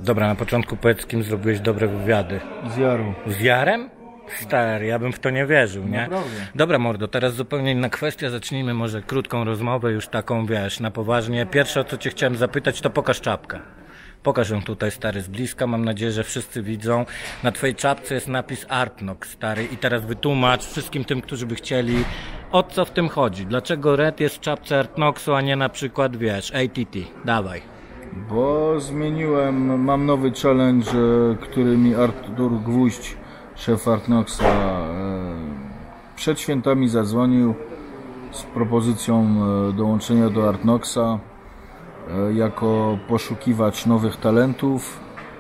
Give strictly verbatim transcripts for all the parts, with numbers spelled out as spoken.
Dobra, na początku powiedz, z kim zrobiłeś dobre wywiady. Z Jaru. Z Jarem? Stary, ja bym w to nie wierzył, nie? Naprawdę. Dobra, mordo, teraz zupełnie inna kwestia. Zacznijmy może krótką rozmowę, już taką, wiesz, na poważnie. Pierwsze, o co cię chciałem zapytać, to pokaż czapkę. Pokaż ją tutaj, stary, z bliska. Mam nadzieję, że wszyscy widzą. Na twojej czapce jest napis Artnox, stary. I teraz wytłumacz wszystkim tym, którzy by chcieli, o co w tym chodzi. Dlaczego Red jest w czapce Artnoxu, a nie na przykład, wiesz, A T T. Dawaj. Bo zmieniłem, mam nowy challenge, który mi Artur Gwóźdź, szef Artnoxa, przed świętami zadzwonił z propozycją dołączenia do Artnoxa jako poszukiwacz nowych talentów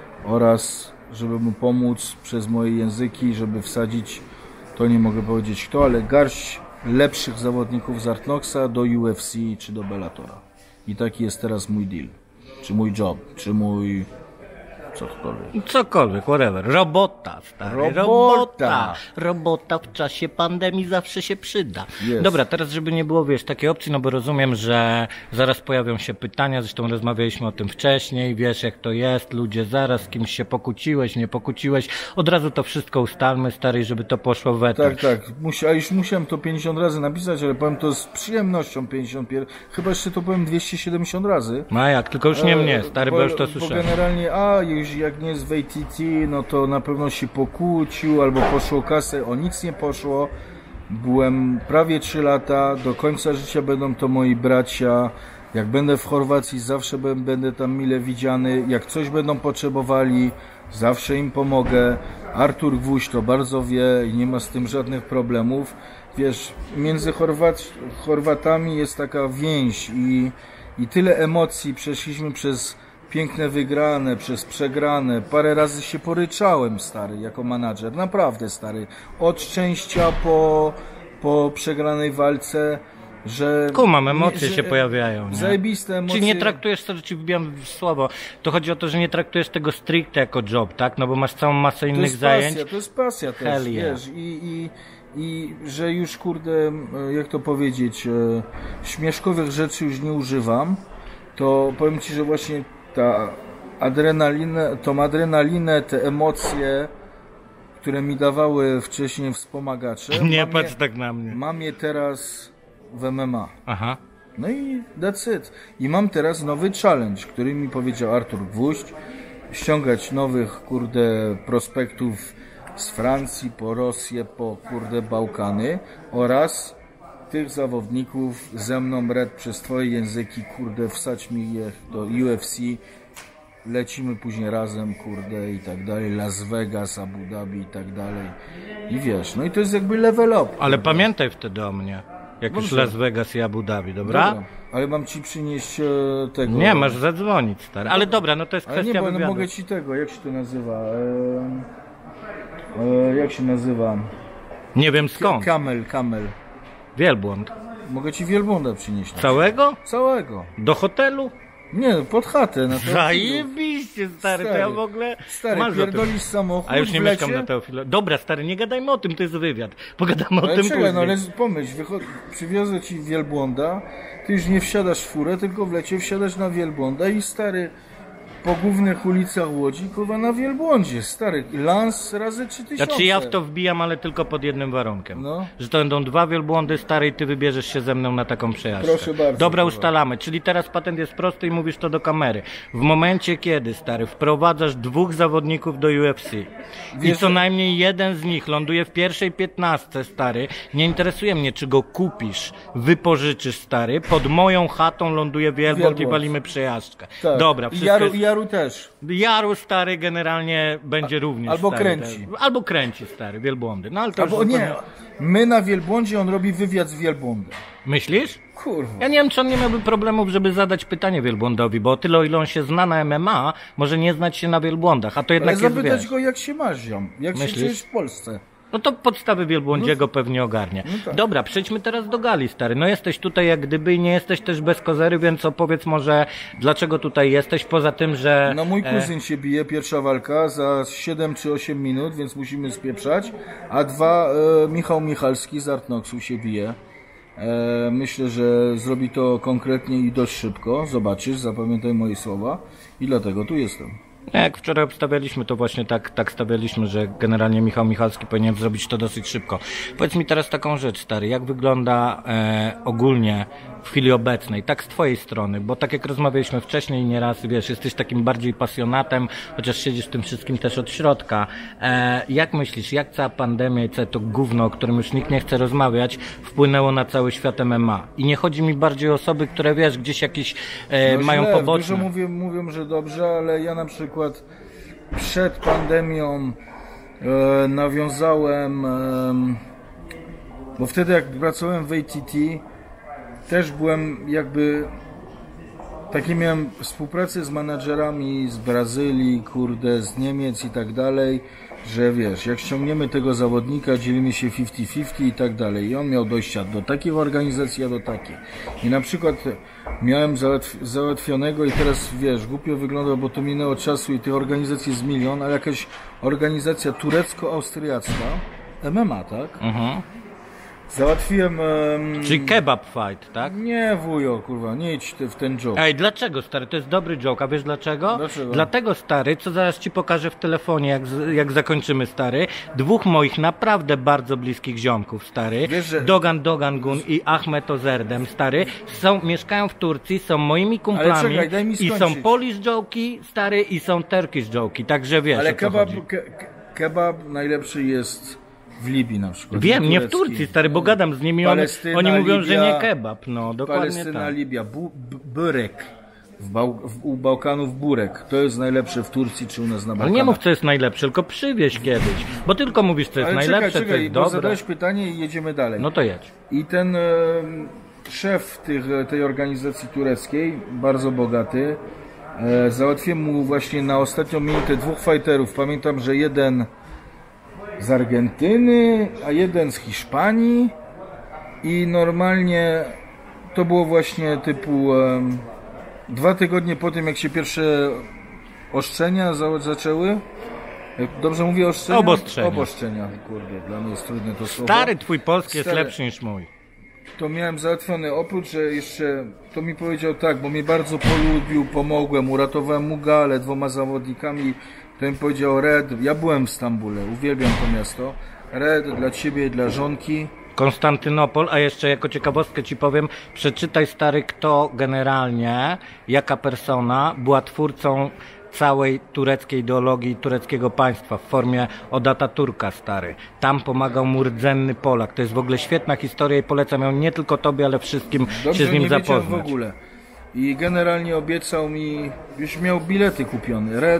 oraz żeby mu pomóc przez moje języki, żeby wsadzić, to nie mogę powiedzieć kto, ale garść lepszych zawodników z Artnoxa do U F C czy do Bellatora. I taki jest teraz mój deal. Czy mój job, czy mój cokolwiek. Cokolwiek, whatever. Robota, stary. Robota. Robota. Robota w czasie pandemii zawsze się przyda. Yes. Dobra, teraz żeby nie było, wiesz, takiej opcji, no bo rozumiem, że zaraz pojawią się pytania, zresztą rozmawialiśmy o tym wcześniej, wiesz jak to jest, ludzie zaraz z kimś się pokłóciłeś, nie pokłóciłeś, od razu to wszystko ustalmy, stary, żeby to poszło w eter. Tak, tak. Musia, już musiałem to pięćdziesiąt razy napisać, ale powiem to z przyjemnością pięćdziesiąt pięć, chyba jeszcze to powiem dwieście siedemdziesiąt razy. No a jak, tylko już nie mnie, stary, bo, bo już to słyszałem. Bo generalnie, a już jak nie jest w A T T, no to na pewno się pokłócił, albo poszło kasę, o nic nie poszło. Byłem prawie trzy lata, do końca życia będą to moi bracia. Jak będę w Chorwacji, zawsze będę tam mile widziany. Jak coś będą potrzebowali, zawsze im pomogę. Artur Gwóźdź to bardzo wie i nie ma z tym żadnych problemów. Wiesz, między Chorwat Chorwatami jest taka więź i, i tyle emocji przeszliśmy przez piękne wygrane, przez przegrane. Parę razy się poryczałem, stary, jako menadżer. Naprawdę, stary. Od szczęścia po, po przegranej walce, że... Kumam, emocje że, się pojawiają. Nie? Zajebiste emocje. Czyli nie traktujesz, to ci wbijam w słowo, to chodzi o to, że nie traktujesz tego stricte jako job, tak? No bo masz całą masę innych to jest zajęć. Pasja, to jest pasja też, Hell yeah. wiesz. I, i, I że już, kurde, jak to powiedzieć, śmieszkowych rzeczy już nie używam, to powiem ci, że właśnie ta adrenalinę, tą adrenalinę, te emocje, które mi dawały wcześniej wspomagacze. Nie patrz je, tak na mnie. Mam je teraz w M M A. Aha. No i that's it. I mam teraz nowy challenge, który mi powiedział Artur Gwóźdź. Ściągać nowych, kurde, prospektów z Francji, po Rosję, po, kurde, Bałkany oraz tych zawodników ze mną, Red, przez twoje języki, kurde, wsadź mi je do U F C, lecimy później razem, kurde, i tak dalej, Las Vegas, Abu Dhabi i tak dalej. I wiesz, no i to jest jakby level up. Ale kurde. Pamiętaj wtedy o mnie, jak Dobrze. już Las Vegas i Abu Dhabi, dobra? Dobra, ale mam ci przynieść e, tego... Nie, masz zadzwonić, stary. Ale dobra, no to jest ale kwestia nie, bo wywiadu. mogę ci tego, jak się to nazywa? E, e, jak się nazywa? Nie wiem skąd. Kamel, kamel. Wielbłąd. Mogę ci wielbłąda przynieść. Całego? Całego. Do hotelu? Nie, pod chatę. Na Zajebiście, stary, stary, to ja w ogóle... Stary, masz pierdolisz samochód, a już nie w mieszkam lecie? na Teofilo. Dobra, stary, nie gadajmy o tym, to jest wywiad. Pogadamy ale o tym czekaj, później. no ale pomyśl, przywiozę ci wielbłąda, ty już nie wsiadasz w furę, tylko w lecie wsiadasz na wielbłąda i stary, po głównych ulicach Łodzi, kurwa, na wielbłądzie, stary, lans razy trzy tysiące. Znaczy ja w to wbijam, ale tylko pod jednym warunkiem. No. Że to będą dwa wielbłądy, stary, i ty wybierzesz się ze mną na taką przejażdżkę. Proszę bardzo. Dobra, kurwa. ustalamy. Czyli teraz patent jest prosty i mówisz to do kamery. W momencie kiedy, stary, wprowadzasz dwóch zawodników do U F C Wiesz, i co najmniej jeden z nich ląduje w pierwszej piętnastce, stary, nie interesuje mnie, czy go kupisz, wypożyczysz, stary, pod moją chatą ląduje wielbłąd, wielbłąd. i walimy przejażdżkę. Tak. Dobra, I wszystko Jaru, jest... Jaru też. Jaru, stary, generalnie będzie również Albo stary, kręci. Te, albo kręci, stary, wielbłądy. No ale to Albo już nie, zupełnie... my na wielbłądzie, on robi wywiad z wielbłądem. Myślisz? Kurwa. Ja nie wiem, czy on nie miałby problemów, żeby zadać pytanie wielbłądowi, bo o tyle, o ile on się zna na M M A, może nie znać się na wielbłądach, a to jednak Ale jest, zapytać wiesz... go, jak się masz, ziom. Jak Myślisz? się czujesz w Polsce. No to podstawy wielbłądziego no, pewnie ogarnie. No tak. Dobra, przejdźmy teraz do gali, stary. No jesteś tutaj jak gdyby i nie jesteś też bez kozery, więc opowiedz może, dlaczego tutaj jesteś, poza tym, że... No mój kuzyn e... się bije, pierwsza walka za siedem czy osiem minut, więc musimy spieprzać. A dwa, e, Michał Michalski z Artnoxu się bije. E, myślę, że zrobi to konkretnie i dość szybko. Zobaczysz, zapamiętaj moje słowa. I dlatego tu jestem. Jak wczoraj obstawialiśmy, to właśnie tak, tak stawialiśmy, że generalnie Michał Michalski powinien zrobić to dosyć szybko. Powiedz mi teraz taką rzecz, stary, jak wygląda e, ogólnie w chwili obecnej, tak z twojej strony, bo tak jak rozmawialiśmy wcześniej nieraz, wiesz, jesteś takim bardziej pasjonatem, chociaż siedzisz w tym wszystkim też od środka. E, jak myślisz, jak cała pandemia i całe to gówno, o którym już nikt nie chce rozmawiać, wpłynęło na cały świat M M A? I nie chodzi mi bardziej o osoby, które, wiesz, gdzieś jakieś e, no mają źle, poboczne. Dużo mówią, mówią, że dobrze, ale ja na przykład przed pandemią e, nawiązałem, e, bo wtedy jak pracowałem w A T T, też byłem jakby, takie miałem współpracę z menadżerami z Brazylii, kurde, z Niemiec i tak dalej, że wiesz, jak ściągniemy tego zawodnika, dzielimy się pięćdziesiąt pięćdziesiąt i tak dalej. I on miał dojścia do takiej organizacji, a do takiej. I na przykład miałem załatw załatwionego i teraz, wiesz, głupio wygląda, bo to minęło czasu i tych organizacji jest milion, ale jakaś organizacja turecko-austriacka, M M A, tak? Mhm. Załatwiłem... Um... Czyli kebab fight, tak? Nie, wujo, kurwa, nie idź ty w ten joke. Ej, dlaczego, stary? To jest dobry joke, a wiesz dlaczego? Dlaczego? Dlatego, stary, co zaraz ci pokażę w telefonie, jak, z- jak zakończymy, stary. Dwóch moich naprawdę bardzo bliskich ziomków, stary. Wiesz, że- Dogan Dogangun i Ahmet Ozerdem, stary. Są, mieszkają w Turcji, są moimi kumplami. czekaj, daj mi I są skończyć. Polish joke'i, stary, i są Turkish joke'i. Także wiesz, Ale o co kebab, chodzi. ke kebab najlepszy jest w Libii na przykład. Wiem, nie w turecki. Turcji, stary, bo gadam z nimi, oni, Palestyna, oni mówią, że Libia, nie kebab. No, dokładnie Palestyna, tak. Libia, bu b burek. W Bał w, u Bałkanów burek. To jest najlepsze w Turcji czy u nas na Ale Bałkanach. nie mów, co jest najlepsze, tylko przywieź kiedyś. Bo tylko mówisz, co jest Ale najlepsze, czekaj, co czekaj, jest bo dobre. zadałeś pytanie i jedziemy dalej. No to jedź. I ten e, szef tych, tej organizacji tureckiej, bardzo bogaty, e, załatwiłem mu właśnie na ostatnią minutę dwóch fighterów. Pamiętam, że jeden z Argentyny, a jeden z Hiszpanii i normalnie to było właśnie typu e, dwa tygodnie po tym, jak się pierwsze oszczenia za, zaczęły. Jak dobrze mówię, oszczenia? Obostrzenia. Obostrzenia, kurde, dla mnie jest trudne to słowo. Stary, twój polski jest Stary. lepszy niż mój. To miałem załatwione, oprócz, że jeszcze, to mi powiedział tak, bo mnie bardzo polubił, pomogłem, uratowałem mu galę dwoma zawodnikami, to mi powiedział: Red, ja byłem w Stambule, uwielbiam to miasto, Red, dla ciebie i dla żonki. Konstantynopol, a jeszcze jako ciekawostkę ci powiem, przeczytaj, stary, kto generalnie, jaka persona była twórcą całej tureckiej ideologii tureckiego państwa w formie od Ataturka, stary. Tam pomagał mu rdzenny Polak. To jest w ogóle świetna historia i polecam ją nie tylko tobie, ale wszystkim Dobrze, się z nim nie wiedziałem zapoznać. w ogóle. I generalnie obiecał mi, już miał bilety kupione, Red,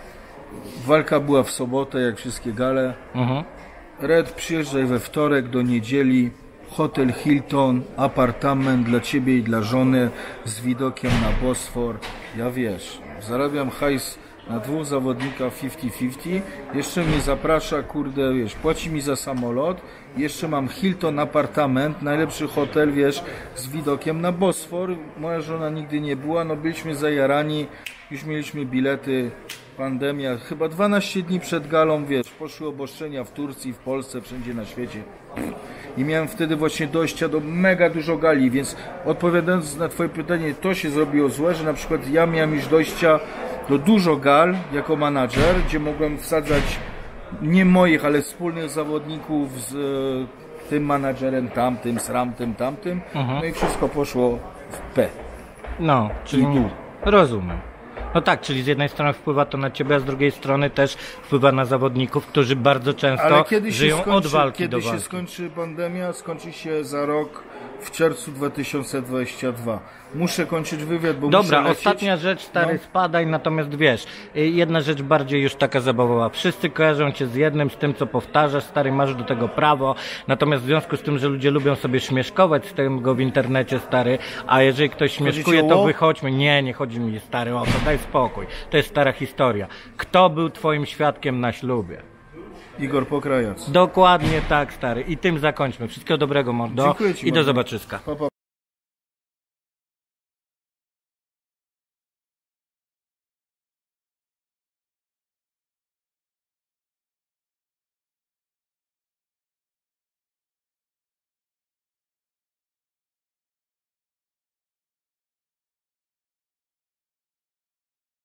walka była w sobotę, jak wszystkie gale. Mhm. Red, przyjeżdżaj we wtorek do niedzieli, hotel Hilton, apartament dla ciebie i dla żony z widokiem na Bosfor. Ja wiesz, zarabiam hajs na dwóch zawodnikach pięćdziesiąt pięćdziesiąt, jeszcze mnie zaprasza, kurde, wiesz, płaci mi za samolot, jeszcze mam Hilton apartament, najlepszy hotel, wiesz, z widokiem na Bosfor. Moja żona nigdy nie była, no byliśmy zajarani, już mieliśmy bilety. Pandemia, chyba dwanaście dni przed galą, wiesz, poszły obostrzenia w Turcji, w Polsce, wszędzie na świecie. I miałem wtedy właśnie dojścia do mega dużo gali, więc odpowiadając na twoje pytanie, to się zrobiło złe, że na przykład ja miałem już dojścia do dużo gal jako menadżer, gdzie mogłem wsadzać nie moich, ale wspólnych zawodników z e, tym menadżerem tamtym, z ramtym tamtym. Mhm. No i wszystko poszło w P. No, czyli I dół. rozumiem. No tak, czyli z jednej strony wpływa to na ciebie, a z drugiej strony też wpływa na zawodników, którzy bardzo często Ale kiedy się żyją skończy, od walki kiedy do się walki. skończy pandemia? Skończy się za rok, w czerwcu dwa tysiące dwudziestego drugiego. Muszę kończyć wywiad, bo Dobra, muszę lecieć. ostatnia rzecz, stary, No. spadaj, natomiast wiesz, y, jedna rzecz bardziej już taka zabawowa. Wszyscy kojarzą cię z jednym, z tym, co powtarzasz, stary, masz do tego prawo, natomiast w związku z tym, że ludzie lubią sobie śmieszkować z tego w internecie, stary, a jeżeli ktoś śmieszkuje, ci o to ło? wychodźmy. Nie, nie chodzi mi, stary, o to, daj spokój. To jest stara historia. Kto był twoim świadkiem na ślubie? Igor Pokrajac. Dokładnie tak, stary. I tym zakończmy. Wszystkiego dobrego, mordo. Dziękuję ci I do bardzo. zobaczyska. Pa, pa.